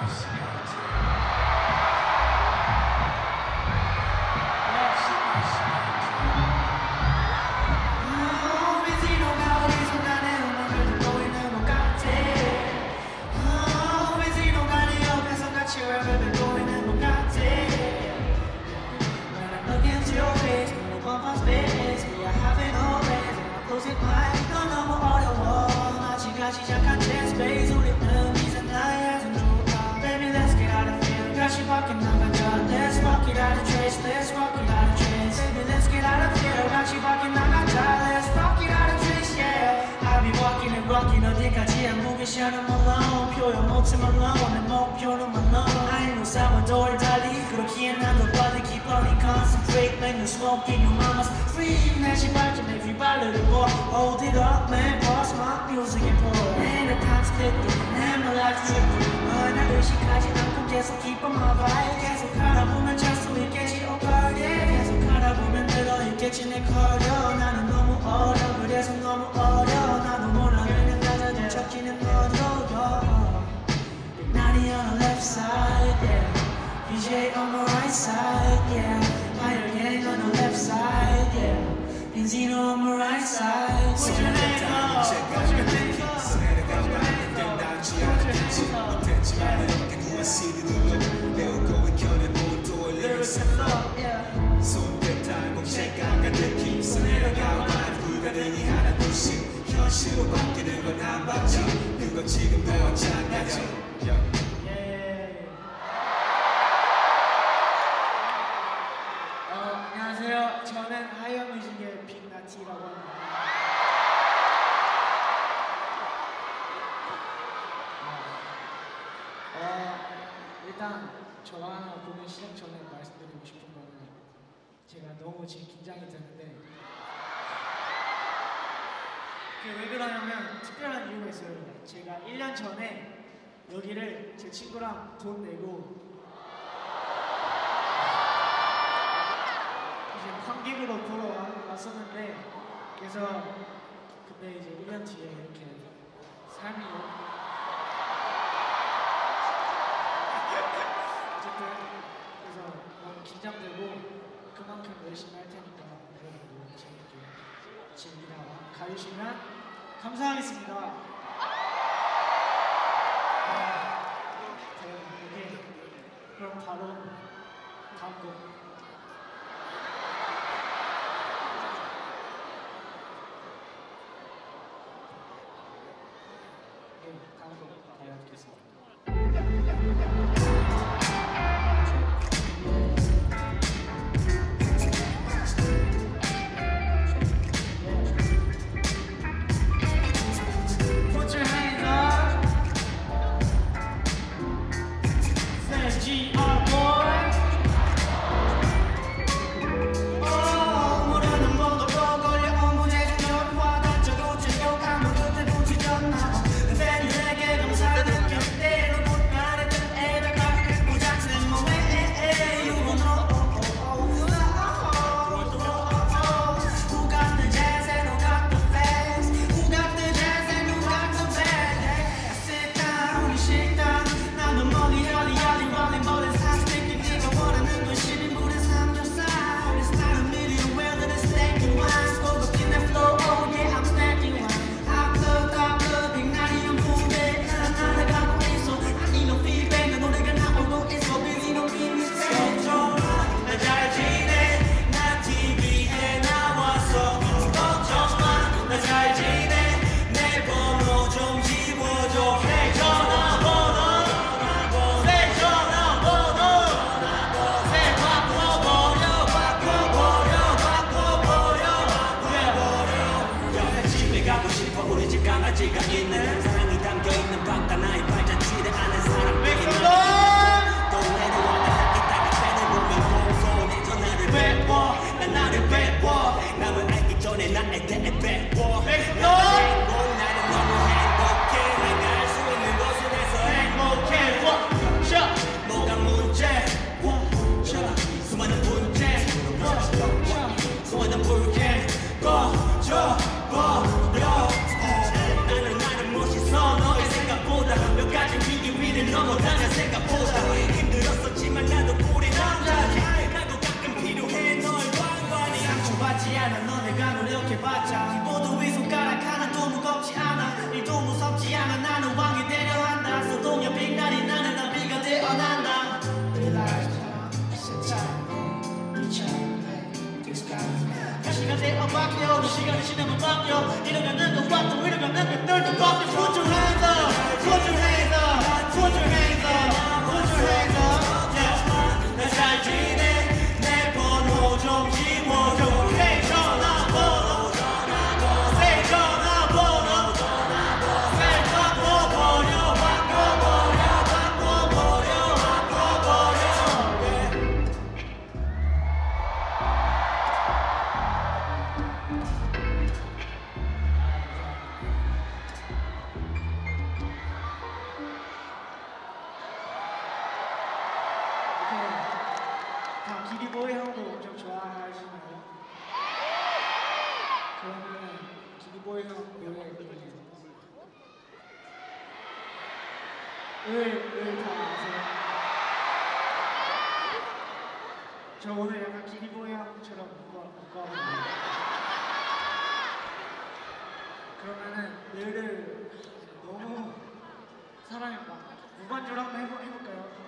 시작한 space 우리는 이제 나의 생존 Baby let's get out of here 다시 밖에 나가자 Let's rock it out of trace Let's rock it out of trace Baby let's get out of here 다시 밖에 나가자 Let's rock it out of trace yeah I'll be walking and rocking 어디까지 안 무게시하는 malone 표현 못해 malone 내 목표는 malone I ain't no sourdough 달리 그렇기에 난 더 빠르게 burning concentrate Make no smoke in your mama's dream 내 신발좀 내 휘발유를 pour Hold it up man boss my music and pour And the time's ticking and my life's tripping 나 의식하지 않고 계속 keep on my vibe 계속 알아보면 찰 수 있겠지 oh girl yeah 계속 알아보면 들어있겠지 내 커려 나는 너무 어려 그래서 너무 어려 나도 몰라 그냥 가져도 척기는 너도 날이 on the left side yeah BJ on the right side yeah Fire gang on the left side yeah Benzino on the right side Put your hands up Put your hands up 현실로 바뀌는 건 안 봤지 그건 지금 배웠잖아요 안녕하세요 저는 하이어뮤직의 빅나티라고 합니다 일단 저랑 공연 시작 전에 말씀드리고 싶은 거는 제가 너무 지금 긴장이 되는데 왜 그러냐면 특별한 이유가 있어요. 제가 1년 전에 여기를 제 친구랑 돈 내고 이제 관객으로 보러 왔었는데 그래서 근데 이제 1년 뒤에 이렇게 삶이 어쨌든 그래서 너무 긴장되고 그만큼 열심히 할 테니까 여러분도 재밌게 즐기다 가주시면 감사하겠습니다. 네, 그럼 바로 다음 곡. 네, 다음 곡 알려드리겠습니다. Rolling 못하냐 생각보다 힘들었었지만 나도 꿀이 남자지 나도 가끔 필요해 너의 관관이 상처받지 않아 너네가 노력해봤자 기보도 위 손가락 하나도 무겁지 않아 일도 무섭지 않아 나는 왕이 되려 한다 소동의 빛나리 나는 나비가 되어난다 시간 되어 바뀌어 그 시간이 지나면 바뀌어 이러면은 또 왔고 이러면은 널도 바뀌어 Put your hands up Put your hands up Put your hands up Put your hands up yeah. 나 잘 지내 내 번호 좀 지워줘 Say 전화번호 Say 전화번호 Say 바꿔버려 바꿔버려 바꿔버려 바꿔버려 다 기리보이 형도 엄청 좋아하시나요? 그러면 기리보이 형 노래 다 아세요? 저 오늘 약간 기리보이 형처럼 묶어봤는데 그러면은 을을 너무 사랑해 봐 무반주로 한번 해볼까요?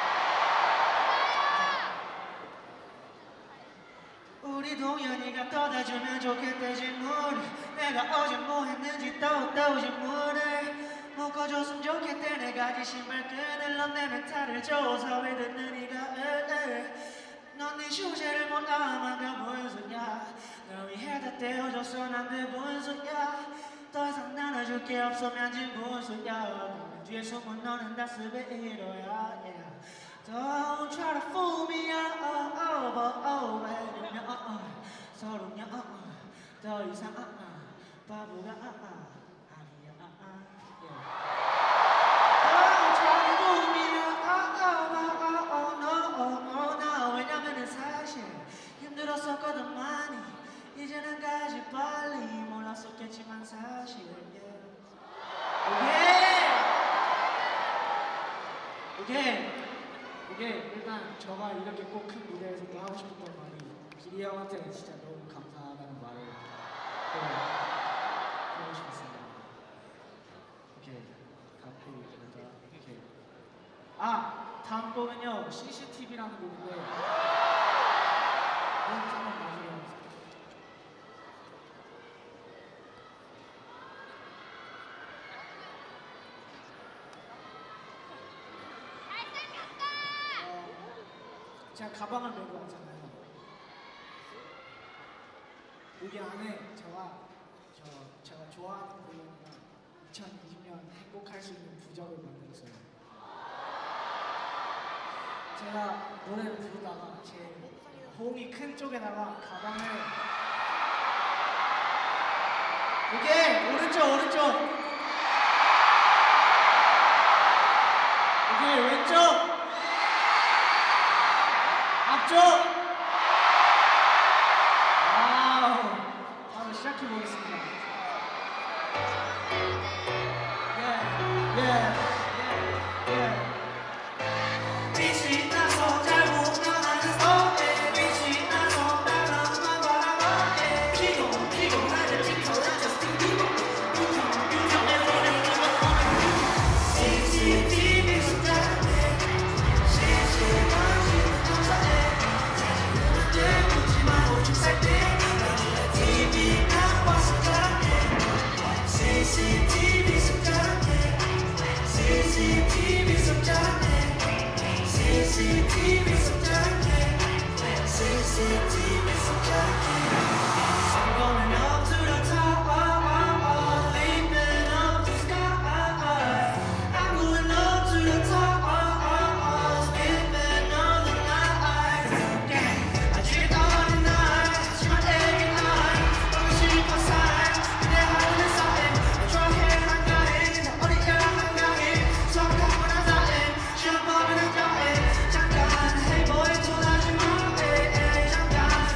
우리 동현이가 떠다주면 좋겠대 질문을 내가 어제 뭐 했는지 떠오르지 문을 묶어줬으면 좋겠대 내가 네 신발끈을 넌 내 멘탈을 줘서 왜 듣는 이가 넌 네 주제를 몰라만 뭔 소리야 널 위해 다 떼어줬어 난데 뭔 소리야 더 이상 나눠줄 게 없으면 진뭔 소리야 뒤에 숨은 너는 다 스베이로야 yeah. Don't try to fool me 서로냐 더 이상 바보가 아니야 Don't try to fool me no 왜냐면은 사실 힘들었었거든 많이 이제는 가지 빨리 몰랐었겠지만 사실 오케이 일단 저가 이렇게 꼭 큰 무대에서 또 하고 싶었던 말이 기리 형한테 진짜 너무 감사하다는 말을 또 하고 싶었습니다. 오케이 다음 곡입니다. 오케이 다음 곡은요 CCTV라는 곡인데 한번 봐주세요. 제가 가방을 메고 왔잖아요. 여기 안에 제가 좋아하는 공연이랑 2020년 행복할 수 있는 부적을 만들었어요. 제가 노래를 부르다가 제 호응이 큰 쪽에다가 가방을 오케이 오른쪽 오케이 왼쪽 앞쪽! 와우! 바로 시작해보겠습니다. 빛이 나서 잘 운전하는 소리 빛이 나서 나만 바라봐 피곤하지 피곤하지 스티브 유정의 소리를 들어보는 CCTV 숫자네 실시간지 CCTV 숫자네 CCTV 숫자네 CCTV 숫자네 CCTV 숫자네 I'm going up to the top leaping up the sky I'm going up to the top skipping all the night I dreamed all the night 하지만 내겐 I 너무 싶어 살 그대 하루는 쌓인 좋아해 한가해 나 어디야 한가해 속하고 난 쌓인 시험 범위는 더해 잠깐 hey boy 돌아지 마 잠깐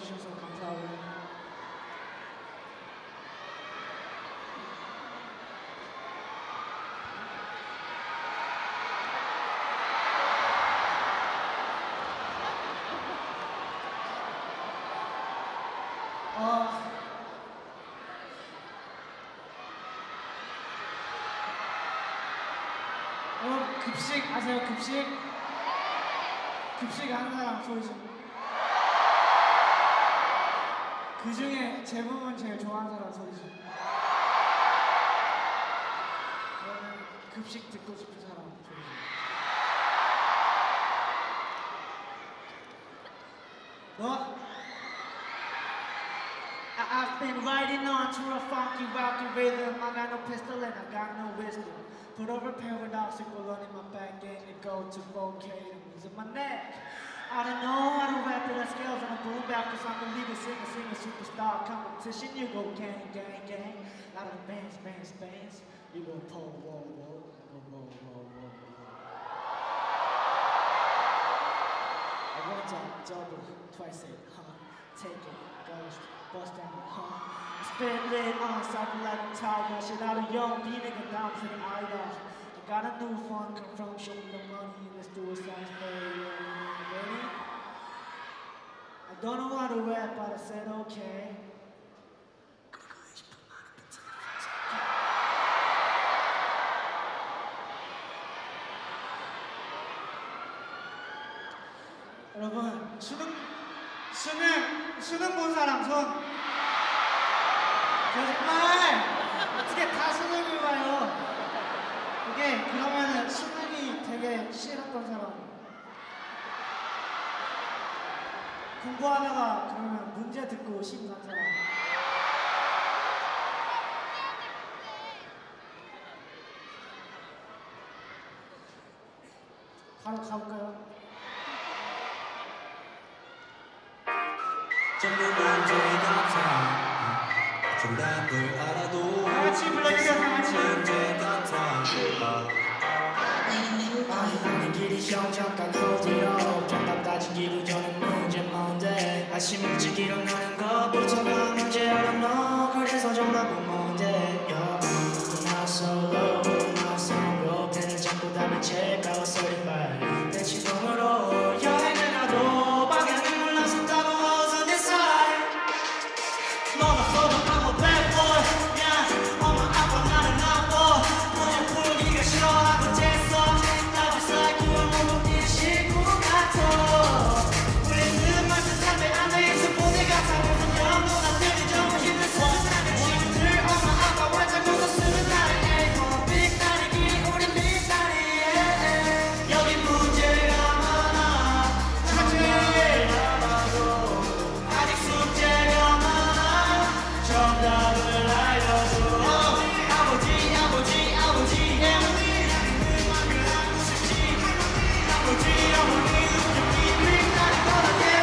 주셔서 감사하고요. 여러분 급식 아세요? 급식? 급식 하는 사람 소리 좀. 그 중에 제 부분 제일 좋아하는 사람 소리 좀. 급식 듣고 싶은 사람 소리 좀. 너? I've been riding on to a funky, rocky rhythm. I got no pistol and I got no wisdom. Put over paradoxic balloon in my back and it go to 4K. It's in my neck. I don't know how to rap it at scales on a boom back cause I'm a leader, singer, superstar competition. You go gang, gang, gang. Out of the bands. You go pole, whoa. I want to double, twice it, take it, ghost, bust down, spit lit on, something like a tiger. Shit out of young, B nigga down to the idol. I got a new fun, come from, show me the money, let's do a science play. Ready? I don't know how to rap, but I said okay. 여러분 수능 본 사람 손. 정말 어떻게 다 수능을 봐요? 이게 그러면은 수능이 되게 싫었던 사람. 공부하다가 그러면 문제 듣고 심한 사람. 바로 가볼까요? 전부 문제 같아 정답을 알아도 같이 불러주세요. 다 같이. 문제 같아 아니 길이 시험잠깐 hold 정답 따지기로 전에 문제 뭔데 아침 일찍 일어나는 것부터가 문제야 너 그래서 정답은 뭔데 Not so low, not so low 펜을 잡고 답을 check out certified 내 지금으로 여행을 가도 방향을 몰라서 따로 어서 decide Motherfucker I'm a bad boy yeah 엄마 아빠 나는 나빠 문제 풀기가 싫어하고 재밌어 답을 쌓이고 모두 일시고 같아 우리는 말씀 담배 안에 있어 보내 같아 무슨 영문화들이 정말 힘든 세상에 친구들 엄마 아빠 활짝웃어 쓰는 나를 빅 다리기 우린 빅 다리 여기 문제가 많아 문제가 많아도 아직 숙제가 많아 정답을 알려줘 아버지 음악을 하고 싶지 아버지 어머니 우리 빅 다리 걸어게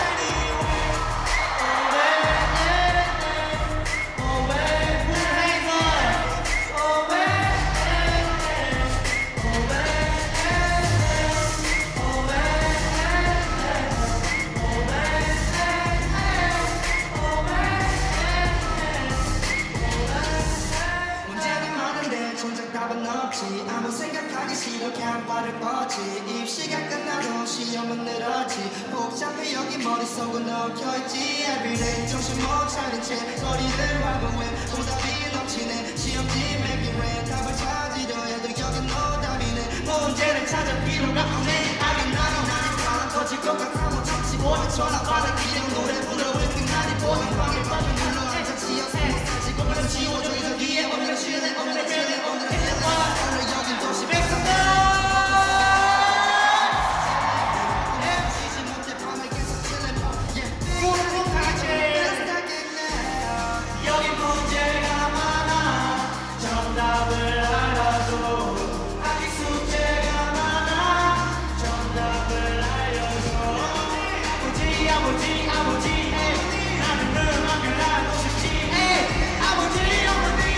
문제는 많은데 정작 답은 없지 아무 생각하기 싫어 그냥 발을 뻗지 입시가 끝나도 시험은 늘었지 복잡해 여기 머릿속은 엉켜있지 Everyday 정신 못 차린 채 거리를 활보해 오답이 넘치네 시험지 맥기래 답을 찾으려 해도 여긴 노답이네 문제를 찾을 필요가 없네 알긴 나는 터질 것 같아 못 참지 못해 전화 받아 그냥 노래 불러 왜 끝나니 보는 방에 빠져 눌러 앉아 지어서 사지고 그럼 지워줘 이 위에 오늘은 쉬네 오늘은 쉬네 오늘은 쉬네 오늘 여긴 도시 백성들 지지 못해 밤에 계속 칠래 쿵쿵 같이 여기 문제가 많아 정답을 알아도 아직 숙제가 많아 정답을 알려줘 아버지 나는 음악을 하고 싶지 아버지 어머니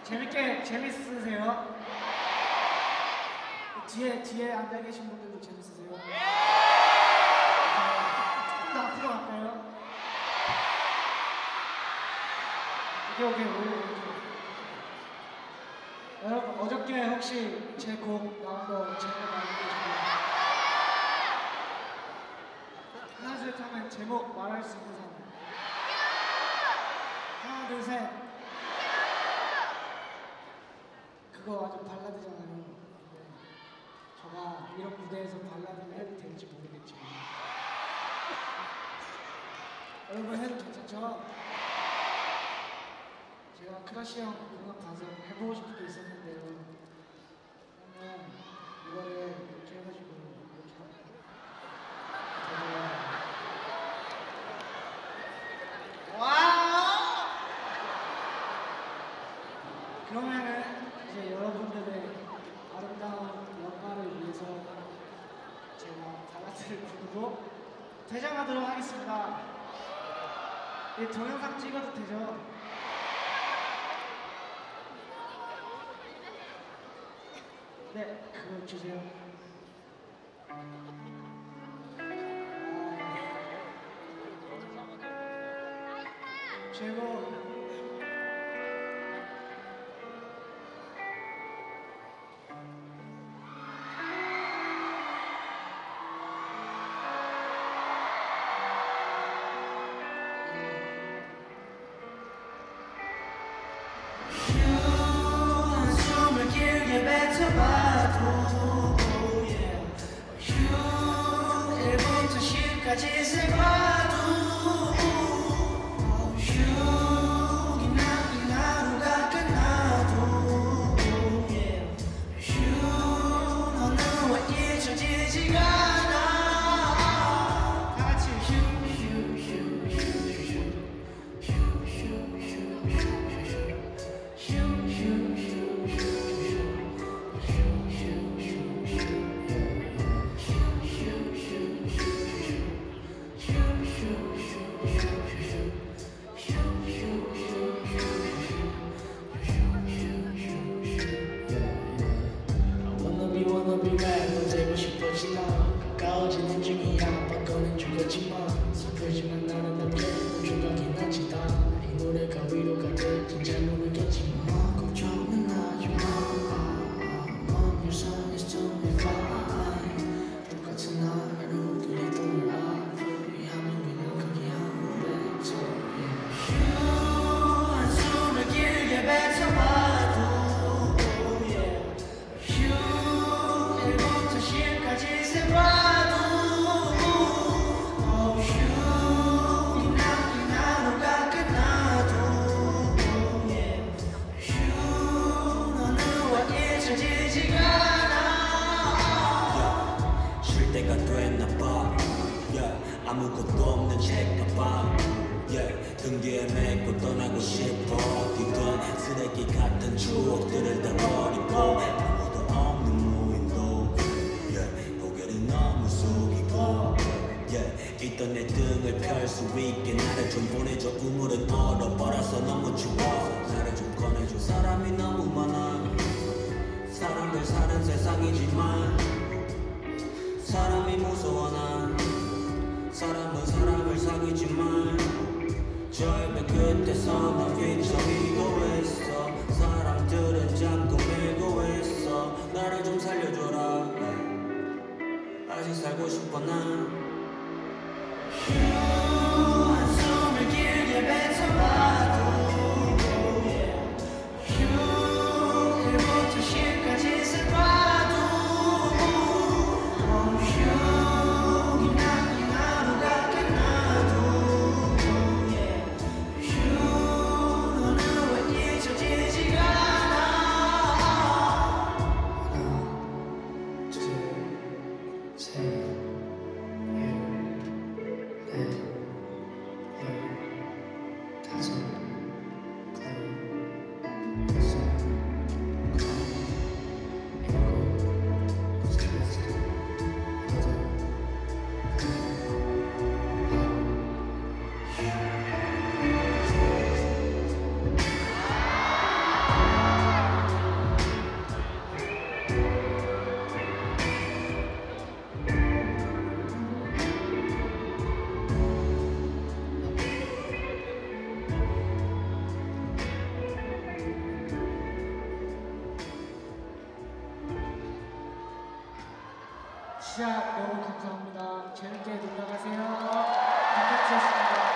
재밌으세요? 뒤에 앉아 계신 분들도 재밌으세요? 조금 더 앞으로 갈까요? 오케이. 여러분 어저께 혹시 제 곡 나온 거 제목 알고 계신가요? 하나 둘 셋 하면 제목 말할 수 있는 사람. 하나 둘 셋. 그거 아주 발라드잖아요. 네. 저가 이런 무대에서 발라드를 해도 될지 모르겠지만 여러분 해도 괜찮죠? 제가 크러쉬 형 공연 가서 해보고 싶은 게 있었는데요. 그러면 이거를 이렇게 해가지고 이렇게 와우! 그러면은 이제 여러분들의 아름다운 연말을 위해서 제가 발라드를 부르고 퇴장하도록 하겠습니다. 이 동영상 찍어도 되죠? 네, 그거 주세요. 최고. 숨을 길게 뱉어봐도 1부터 10까지 세봐도 이 하루가 끝나도 너는 왜 잊혀지지가 않아. 다같이 wanna be bad 너 되고 싶어지나 가까워지는 중이야 바꿔는 죽었지만 슬프지만 나는 남게 넌 조각이 나지다 이 노래가 위로가 될진 잘 모르겠지만 걱정은 하지마 Your song is doing fine 똑같은 하루들이 돌아 후회하면 그냥 거기 한 뱉어 한숨을 길게 뱉어봐도 1부터 10까지 세봐도 이 하루가 끝나도 너는 왜 잊혀지지가 않아. 쉴 때가 됐나 봐 아무것도 없는 책가방 등 뒤에 메고 떠나고 싶어 어디든 쓰레기 같은 추억들을 다 버리고 아무도 없는 무인도 고개를 너무 숙이고 있던 내 등을 펼 수 있게 나를 좀 보내줘 우물은 얼어버려서 너무 추워 나를 좀 꺼내줘 사람이 너무 많아 사람들 사는 세상이지만 사람이 무서워 난 사람은 사람을 사귀지만 절벽 끝에서 난 휘청이고 있어 사람들은 자꾸 밀고 있어 나를 좀 살려줘라 아직 살고 싶어 난 한숨을 길게 뱉어봐도 1부터 10까지 세봐도 이 하루가 끝나도 너는 왜 잊혀지지가 않아. 하나 둘 셋 시작 너무 감사합니다. 재밌게 놀다 가세요. 반갑습니다.